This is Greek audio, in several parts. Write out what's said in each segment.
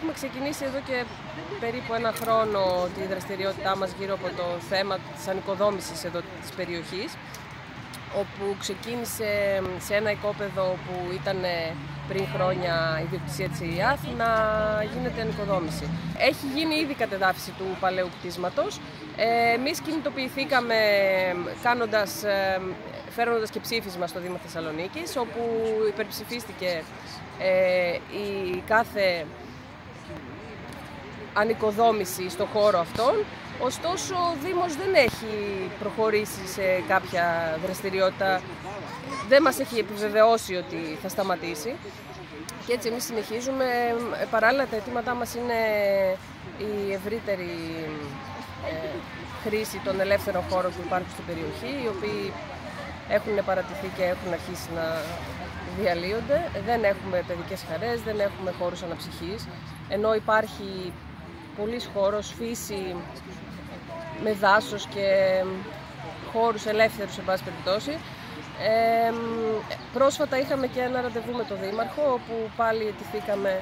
Έχουμε ξεκινήσει εδώ και περίπου ένα χρόνο τη δραστηριότητά μας γύρω από το θέμα της ανοικοδόμησης εδώ της περιοχής, όπου ξεκίνησε σε ένα οικόπεδο που ήταν πριν χρόνια ιδιοκτησία της ΕΙΑΘ να γίνεται ανοικοδόμηση. Έχει γίνει ήδη κατεδάφιση του παλαιού κτίσματος. Εμείς κινητοποιηθήκαμε φέρνοντας και ψήφισμα στο Δήμο Θεσσαλονίκης, όπου υπερψηφίστηκε η κάθε ανοικοδόμηση στο χώρο αυτόν. Ωστόσο, ο Δήμος δεν έχει προχωρήσει σε κάποια δραστηριότητα, δεν μας έχει επιβεβαιώσει ότι θα σταματήσει. Και έτσι εμείς συνεχίζουμε. Παράλληλα, τα αιτήματά μας είναι η ευρύτερη χρήση των ελεύθερων χώρων που υπάρχουν στην περιοχή, οι οποίοι έχουν παρατηθεί και έχουν αρχίσει να διαλύονται. Δεν έχουμε παιδικές χαρές, δεν έχουμε χώρους αναψυχής, ενώ υπάρχει πολύς χώρος, φύση με δάσος και χώρους ελεύθερους σε πάση περιπτώσει. Πρόσφατα είχαμε και ένα ραντεβού με τον Δήμαρχο, όπου πάλι αιτηθήκαμε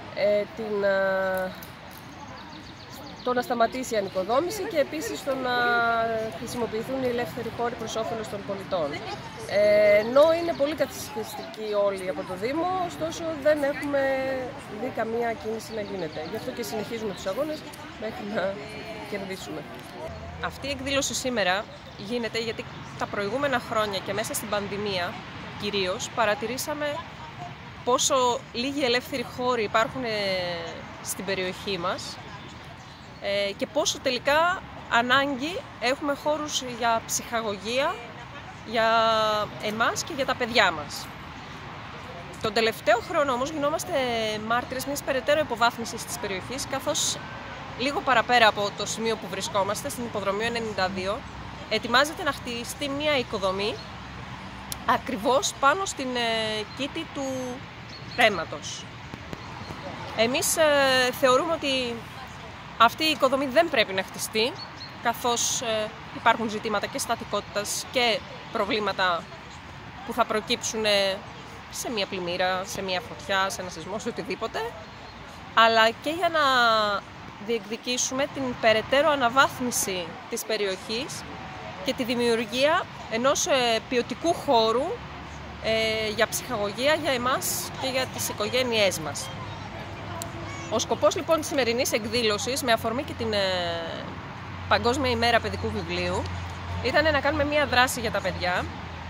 το να σταματήσει η ανοικοδόμηση και επίσης το να χρησιμοποιηθούν οι ελεύθεροι χώροι προς όφελος των πολιτών. Ενώ είναι πολύ καθυσυχιστικοί όλοι από το Δήμο, ωστόσο δεν έχουμε δει καμία κίνηση να γίνεται. Γι' αυτό και συνεχίζουμε τους αγώνες μέχρι να κερδίσουμε. Αυτή η εκδήλωση σήμερα γίνεται γιατί τα προηγούμενα χρόνια και μέσα στην πανδημία κυρίως παρατηρήσαμε πόσο λίγοι ελεύθεροι χώροι υπάρχουν στην περιοχή μας και πόσο τελικά ανάγκη έχουμε χώρους για ψυχαγωγία για εμάς και για τα παιδιά μας. Τον τελευταίο χρόνο όμως γινόμαστε μάρτυρες μιας περαιτέρω υποβάθμισης της περιοχής, καθώς λίγο παραπέρα από το σημείο που βρισκόμαστε, στην Υποδρομείο 92, ετοιμάζεται να χτιστεί μια οικοδομή ακριβώς πάνω στην κήτη του ρέματος. Εμείς θεωρούμε ότι αυτή η οικοδομή δεν πρέπει να χτιστεί, καθώς υπάρχουν ζητήματα και στατικότητας και προβλήματα που θα προκύψουν σε μια πλημμύρα, σε μια φωτιά, σε ένα σεισμό, σε οτιδήποτε, αλλά και για να διεκδικήσουμε την περαιτέρω αναβάθμιση της περιοχής και τη δημιουργία ενός ποιοτικού χώρου για ψυχαγωγία για εμάς και για τις οικογένειές μας. Ο σκοπός λοιπόν της σημερινής εκδήλωσης, με αφορμή και την Παγκόσμια ημέρα παιδικού βιβλίου, ήταν να κάνουμε μια δράση για τα παιδιά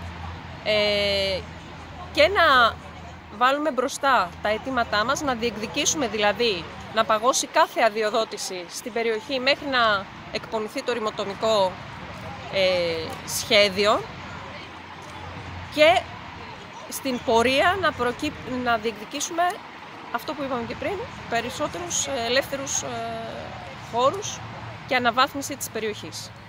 και να βάλουμε μπροστά τα αιτήματά μας, να διεκδικήσουμε δηλαδή να παγώσει κάθε αδειοδότηση στην περιοχή μέχρι να εκπονηθεί το ρημοτομικό σχέδιο και στην πορεία να διεκδικήσουμε αυτό που είπαμε και πριν, περισσότερους ελεύθερους χώρους και αναβάθμιση της περιοχής.